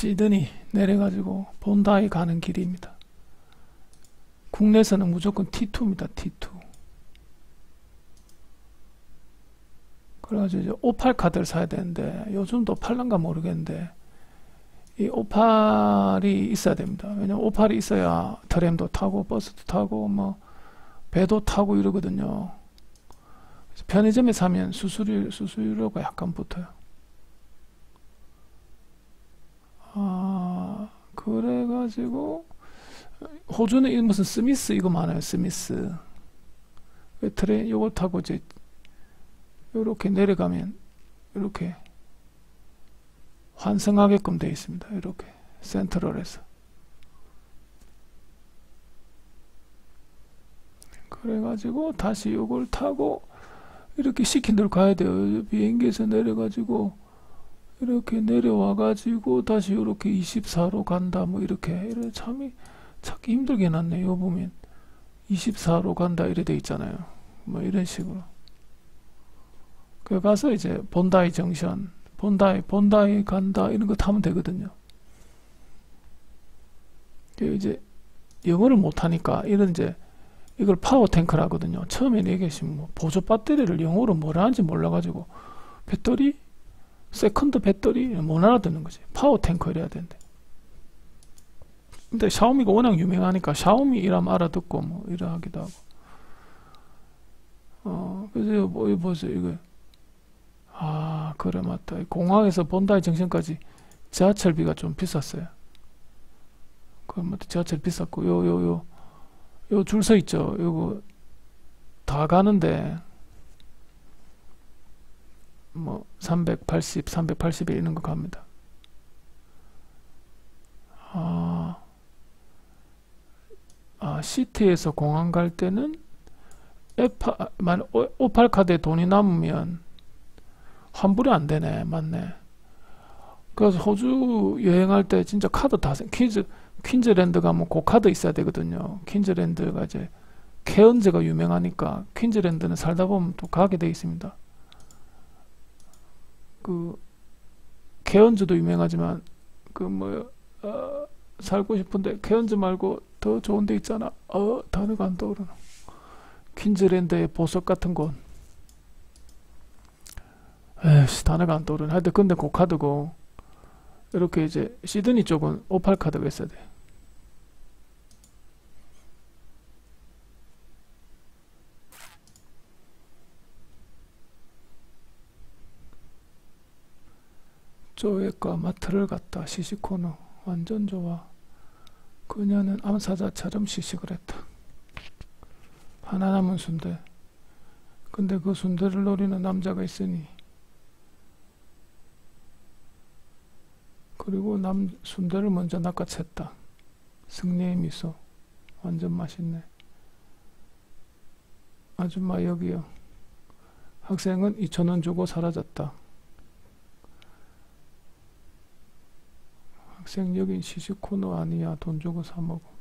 시드니 내려가지고 본다이 가는 길입니다. 국내에서는 무조건 T2입니다. T2. 그래가지고 이제 오팔 카드를 사야 되는데 요즘도 팔란가 모르겠는데 이 오팔이 있어야 됩니다. 왜냐면 오팔이 있어야 트램도 타고 버스도 타고 뭐 배도 타고 이러거든요. 그래서 편의점에 사면 수수료가 약간 붙어요. 그래가지고 호주는 무슨 스미스 이거 많아요. 스미스 트레인 요거 타고 이제 요렇게 내려가면 이렇게 환승하게끔 되어 있습니다. 이렇게 센트럴에서. 그래가지고 다시 요걸 타고 이렇게 시킨 데로 가야 돼요. 비행기에서 내려가지고 이렇게 내려와가지고 다시 이렇게 24로 간다 뭐 이렇게 참이 찾기 힘들게 해놨네. 요 보면 24로 간다 이래 돼 있잖아요. 뭐 이런 식으로. 그 가서 이제 본다이 정션 본다이 간다 이런 거 타면 되거든요. 이제 영어를 못하니까 이런 이제 이걸 파워 탱크라 하거든요. 처음에 얘기하시면 뭐 보조 배터리를 영어로 뭐라 하는지 몰라가지고 배터리 세컨드 배터리 못 알아듣는 거지. 파워 탱크 이래야 되는데. 근데 샤오미가 워낙 유명하니까 샤오미 이라면 알아듣고 뭐 이래 하기도 하고. 그래서 뭐 이거 보세요 이거. 그래 맞다. 공항에서 본다이 정션까지 지하철비가 좀 비쌌어요. 그럼 지하철 비쌌고 요 줄 서 있죠. 요거 다 가는데 뭐 380에 이런 거 갑니다. 시티에서 공항 갈 때는 오팔 카드에 돈이 남으면 환불이 안 되네. 맞네. 그래서 호주 여행할 때 진짜 카드 다 퀸즈랜드 가면 그 카드 있어야 되거든요. 퀸즈랜드가 이제 케언즈가 유명하니까 퀸즈랜드는 살다 보면 또 가게 돼 있습니다. 그 케언즈도 유명하지만 살고 싶은데 케언즈 말고 더 좋은 데 있잖아. 단어가 안 떠오르나. 퀸즈랜드의 보석 같은 곳. 단어가 안 떠오르네. 하여튼 근데 그 카드고 이렇게 이제 시드니 쪽은 오팔 카드가 있어야 돼. 조회과 마트를 갔다. 시시코너 완전 좋아. 그녀는 암사자처럼 시식을 했다. 하나 남은 순대. 근데 그 순대를 노리는 남자가 있으니 그리고 순대를 먼저 낚아챘다. 승리의 미소. 완전 맛있네. 아줌마 여기요. 학생은 2,000원 주고 사라졌다. 학생 여긴 시식코너 아니야. 돈 주고 사 먹어.